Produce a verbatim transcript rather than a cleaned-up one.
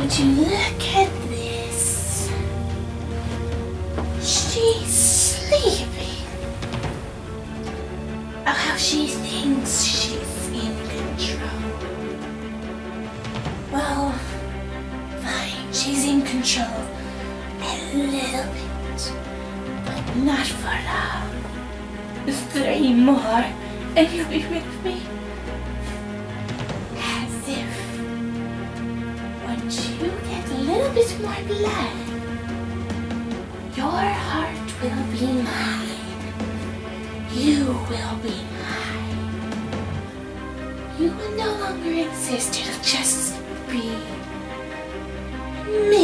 Would you look at this? She's sleeping. Oh, how she thinks she's in control. Well, fine, she's in control a little bit, but not for long. Three more, and you'll be rid of me. As if once you get a little bit more blood, your heart will be mine. You will be mine. You will no longer exist. It'll just be me.